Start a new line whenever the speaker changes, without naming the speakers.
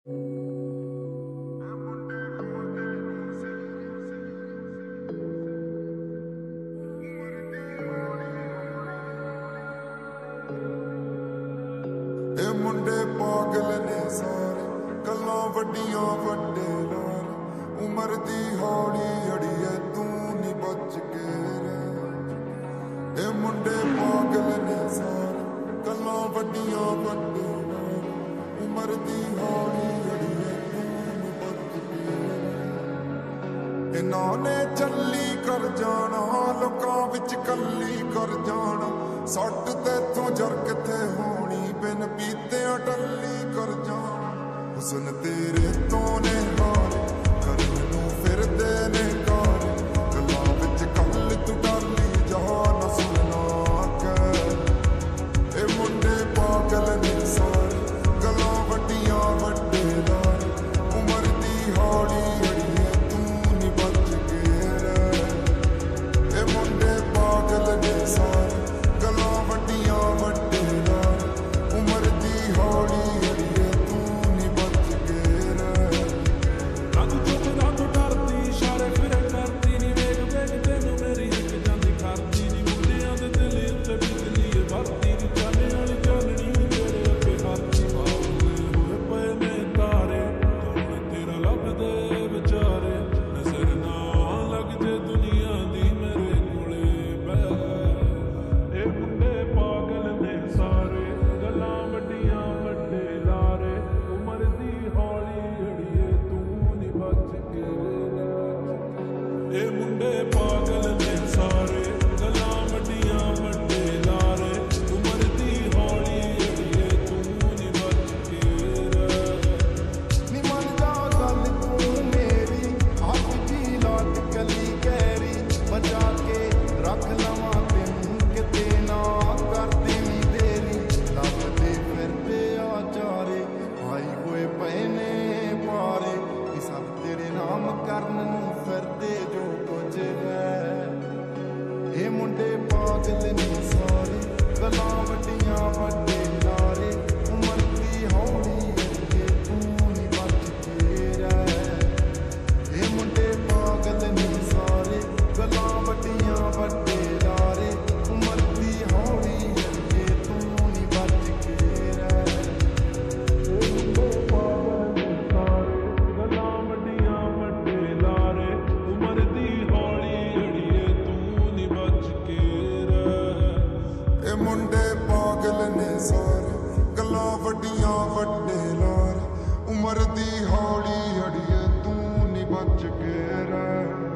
ਇਹ ਮੁੰਡੇ ਪਾਗਲ ਨੇ ਸਾਰੇ, ਗੱਲਾਂ ਵੱਡੀਆਂ ਵੱਡੇ ਨਾਲ, ਉਮਰ ਦੀ ਹੌਲੀ ਅੜੀਏ ਤੂੰ ਨੀ ਬਚ ਕੇ ਰਹਿ। ਇਹ ਮੁੰਡੇ ਪਾਗਲ ਨੇ ਸਾਰੇ, ਗੱਲਾਂ ਵੱਡੀਆਂ ਵੱਡੇ ਨਾਲ, ਉਮਰ ਦੀ ਹੌਲੀ ਅੜੀਏ ਤੂੰ ਨੀ ਬਚ ਕੇ ਰਹਿ। ਇਹਨਾਂ ਨੇ ਚੱਲੀ ਕਰ ਜਾਣਾ, ਲੋਕਾਂ ਵਿੱਚ ਕੱਲੀ ਕਰ ਜਾਣਾ, ਸੱਟ ਤੇਥੋਂ ਜਰ ਕਿੱਥੇ ਹੋਣੀ, ਬਿਨ ਪੀਤਿਆਂ ਟੱਲੀ ਕਰ ਜਾਣਾ। ਹੁਸਨ ਤੇਰੇ ਤੋਂ ਨੇ ਹਾਰ ਕਰਨ ਨੂੰ ਫਿਰਦੇ ਨੇ ਕਾਰ, ਗੱਲਾਂ ਵਿੱਚ ਕੱਲ ਤੂੰ ਡਾਲੀ ਜਾ ਨਾ ਸੁਣਨਾ ਕਹਿ। ਇਹ ਮੁੰਡੇ ਪਾਗਲ ਨੇ ਸਾਰੇ, ਗੱਲਾਂ ਵੱਡੀਆਂ ਵੱਡੇ ਨਾਲ, ਉਮਰ ਦੀ ਹੌਲੀ ਅੜੀਏ ਤੂੰ ਨੀ ਬਚ ਕੇ ਰਹਿ। ਇਹ ਮੁੰਡੇ ਪਾਗਲ ਨੇ ਸਾਰੇ, ਗੱਲਾਂ ਵੱਡੀਆਂ ਵੱਡੇ ਨਾਲ, ਉਮਰ ਦੀ ਹੌਲੀ ਅੜੀਏ ਤੂੰ ਨੀ ਬਚ ਕੇ ਰਹਿ।
ਰੰਗ ਚੁੱਪ ਰੰਗ ਡਰਦੀ, ਇਸ਼ਾਰੇ ਫਿਰੇ ਕਰਦੀ ਨੀ, ਵੇਖ ਵੇਖ ਤੈਨੂੰ ਮੇਰੀ ਇੱਕ ਜਾਂਦੀ ਖਰਦੀ ਨੀ। ਮੁੰਡਿਆਂ ਦੇ ਦਿਲ ਉੱਤੇ ਬਿਜਲੀ ਵਰਦੀ ਨੀ, ਚਾਨੇ ਵਾਲੀ ਚਾਨਣੀ ਤੇਰੇ ਅੱਗੇ ਹੱਥੀ ਪਾਉਂਦੇ ਹੋਏ ਪਏ ਨੇ ਤਾਰੇ, ਹੁਣ ਤੇਰਾ ਲੱਭਦੇ ਵਿਚਾਰੇ। ਨਜ਼ਰ ਨਾ ਲੱਗ ਜੇ ਦੁਨੀਆ ਦੀ ਮੇਰੇ ਕੋਲੇ ਬਹਿ। ਇਹ ਮੁੰਡੇ ਪਾਗਲ ਨੇ ਸਾਰੇ, ਗੱਲਾਂ ਵੱਡੀਆਂ ਵੱਡੇ ਲਾਰੇ, ਉਮਰ ਦੀ ਹੌਲੀ ਅੜੀਏ ਤੂੰ ਨੀ ਬਚ ਕੇ ਰਹਿ। ਇਹ ਮੁੰਡੇ ਪਾਗਲ ਨੇ ਸਾਰੇ, ਗੱਲਾਂ ਵੱਡੀਆਂ ਵੱਡੇ ਲਾਰੇ, ਉਮਰ ਦੀ ਹੌਲੀ ਅੜੀਏ ਤੂੰ ਨੀ ਬਚ ਕੇ ਰਹਿ।
ਨੀ ਮੰਨ ਜਾ ਗੱਲ ਤੂੰ ਮੇਰੀ, ਹੱਥ ਦੀ ਲਾਟ ਕਲੀ ਗਹਿਰੀ, ਬਚਾ ਕੇ ਰੱਖ ਲਵਾਂ ਤੈਨੂੰ ਕਿਤੇ ਨਾ ਕਰ ਦੇਵੀਂ ਦੇਰੀ। ਲੱਭਦੇ ਫਿਰਦੇ ਆ ਚਾਰੇ, ਆਈ ਹੋਏ ਪਏ ਨੇ ਪਾਰੇ, ਇਹ ਸਭ ਤੇਰੇ ਨਾਮ ਕਰਨ ਨੂੰ ਫਿਰਦੇ ਜੋ ਕੁਝ ਹੈ। ਇਹ ਮੁੰਡੇ ਪਾਗਲ ਨੇ ਸਾਰੇ, ਗੱਲਾਂ ਵੱਡੀਆਂ ਵੱਡੇ ਲਾਰੇ, ਉਮਰ ਦੀ ਹੌਲੀ ਅੜੀਏ ਤੂੰ ਨੀ ਬਚ ਕੇ ਰਹਿ। ਇਹ ਮੁੰਡੇ ਪਾਗਲ ਨੇ ਸਾਰੇ, ਗੱਲਾਂ ਵੱਡੀਆਂ ਵੱਡੇ ਲਾਰੇ, ਉਮਰ ਦੀ ਹੌਲੀ ਅੜੀਏ ਤੂੰ ਨੀ ਬਚ ਕੇ ਰਹਿ।
ਇਹ ਮੁੰਡੇ ਪਾਗਲ ਨੇ ਸਾਰੇ, ਗੱਲਾਂ ਵੱਡੀਆਂ ਵੱਡੇ ਲਾਰੇ, ਉਮਰ ਦੀ ਹੌਲੀ ਅੜੀਏ ਤੂੰ ਨੀ ਬਚ ਕੇ ਰਹਿ।
ਇਹ ਮੁੰਡੇ ਪਾਗਲ ਨੇ ਸਾਰੇ, ਗੱਲਾਂ ਵੱਡੀਆਂ ਵੱਡੇ ਲਾਰ, ਉਮਰ ਦੀ ਹੌਲੀ ਅੜੀਏ ਤੂੰ ਨੀ ਬਚ ਕੇ ਰਹਿ।